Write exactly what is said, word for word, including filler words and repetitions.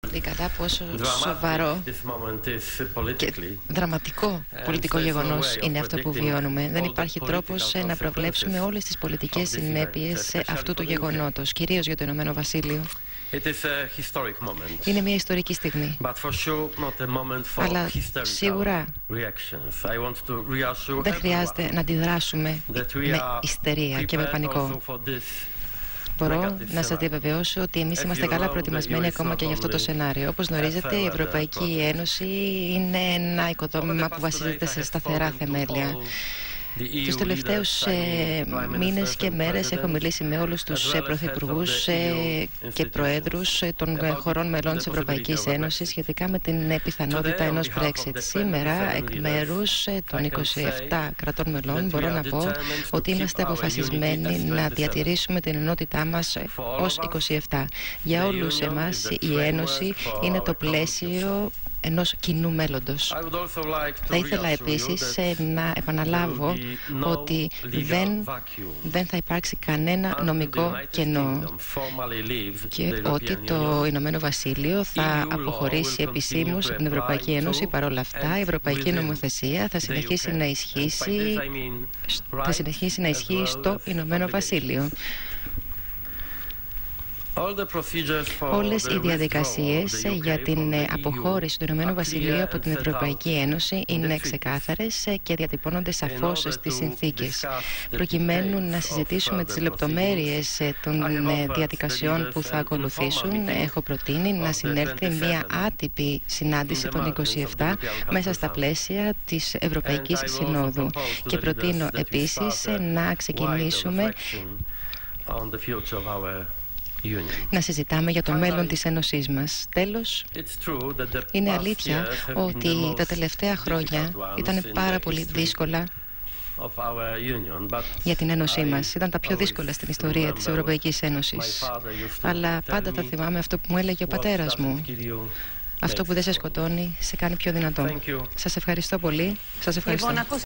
ή κατά πόσο σοβαρό και δραματικό πολιτικό γεγονός είναι αυτό που βιώνουμε. Δεν υπάρχει τρόπος να προβλέψουμε όλες τις πολιτικές συνέπειες αυτού του γεγονότος, κυρίως για το Ηνωμένο Βασίλειο. Είναι μια ιστορική στιγμή, αλλά σίγουρα δεν χρειάζεται να αντιδράσουμε με ιστερία και με πανικό. Μπορώ να σας διαβεβαιώσω ότι εμείς είμαστε καλά προετοιμασμένοι ακόμα και για αυτό το σενάριο. Όπως γνωρίζετε, η Ευρωπαϊκή Ένωση είναι ένα οικοδόμημα που βασίζεται σε σταθερά θεμέλια. Τους τελευταίους ε, μήνες και μέρες έχω μιλήσει με όλους τους ε, πρωθυπουργούς ε, και προέδρους ε, των χωρών μελών της Ευρωπαϊκής Ένωσης σχετικά με την ε, πιθανότητα ενός Brexit. Σήμερα, εκ μέρους ε, των είκοσι επτά κρατών μελών, μπορώ να πω ότι είμαστε αποφασισμένοι να διατηρήσουμε την ενότητά μας ε, ως είκοσι επτά. Για όλους εμάς η Ένωση είναι το πλαίσιο ενός κοινού μέλλοντος. Θα ήθελα επίσης να επαναλάβω ότι δεν, δεν θα υπάρξει κανένα νομικό κενό και ότι το Ηνωμένο Βασίλειο θα αποχωρήσει επισήμως από την Ευρωπαϊκή Ένωση. Παρ' όλα αυτά, η Ευρωπαϊκή νομοθεσία θα συνεχίσει να ισχύσει, θα συνεχίσει να ισχύει στο Ηνωμένο Βασίλειο. Όλες οι διαδικασίες για την αποχώρηση του Ηνωμένου Βασιλείου από την Ευρωπαϊκή Ένωση είναι ξεκάθαρες και διατυπώνονται σαφώς στις συνθήκες. Προκειμένου να συζητήσουμε τις λεπτομέρειες των διαδικασιών που θα ακολουθήσουν, έχω προτείνει να συνέλθει μια άτυπη συνάντηση των είκοσι επτά μέσα στα πλαίσια της Ευρωπαϊκής Συνόδου. Και προτείνω επίσης να ξεκινήσουμε να συζητάμε για το μέλλον της Ένωσής μας. Τέλος, είναι αλήθεια ότι τα τελευταία χρόνια ήταν πάρα πολύ δύσκολα για την Ένωσή μας. Ήταν τα πιο δύσκολα στην ιστορία της Ευρωπαϊκής Ένωσης. Αλλά πάντα θα θυμάμαι αυτό που μου έλεγε ο πατέρας μου. Αυτό που δεν σε σκοτώνει, σε κάνει πιο δυνατό. Σας ευχαριστώ πολύ. Σας ευχαριστώ.